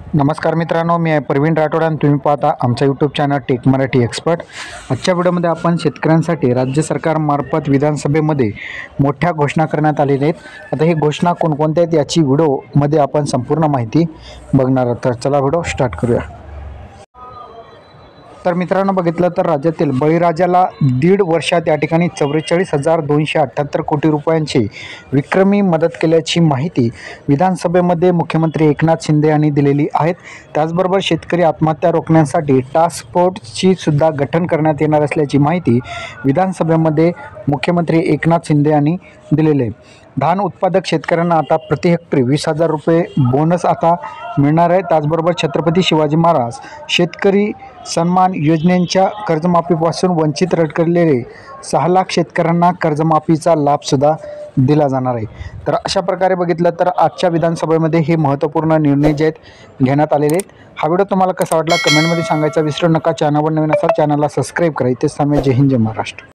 नमस्कार मित्रांनो, मी आहे प्रवीण राठोड आणि तुम्ही पाहता आमचा YouTube channel tech Marathi expert. आजच्या व्हिडिओमध्ये आपण शेतकऱ्यांसाठी राज्य सरकारमार्फत विधानसभेमध्ये मोठ्या घोषणा करण्यात आलेल्या आहेत। आता ही घोषणा कोणकोणत्या आहेत याची व्हिडिओमध्ये आपण संपूर्ण माहिती बघणार आहोत। तर चला व्हिडिओ स्टार्ट करूया। तर मित्रांनो, बघितलं तर राज्यातील बळीराजाला 1.5 वर्षात या ठिकाणी 44,278 कोटी रुपयांची विक्रमी मदत केल्याची माहिती विधानसभेमध्ये मुख्यमंत्री एकनाथ शिंदे यांनी दिलेली आहे। त्याचबरोबर शेतकरी आत्महत्या रोखण्यासाठी टास्क फोर्सची सुद्धा गठन करण्यात येणार असल्याची माहिती विधानसभेमध्ये मुख्यमंत्री एकनाथ शिंदे यांनी दिलेली आहे। धान उत्पादक शेतकऱ्यांना आता प्रति हेक्टरी 20,000 रुपये बोनस आता मिळणार आहे। त्याचबरोबर छत्रपती शिवाजी महाराज शेतकरी सन्मान योजनेच्या कर्जमाफीपासून वंचित रखडलेले 6 लाख शेतकऱ्यांना कर्जमाफीचा लाभसुद्धा दिला जाणार आहे। तर अशा प्रकारे बघितलं तर आजच्या विधानसभेमध्ये हे महत्त्वपूर्ण निर्णय जे आहेत घेण्यात आलेले आहेत। हा व्हिडिओ तुम्हाला कसा वाटला कमेंटमध्ये सांगायचा विसरू नका। चॅनलवर नवीन असाल चॅनलला सबस्क्राईब करा। इथेच थांबूया। जय हिंद, जय महाराष्ट्र।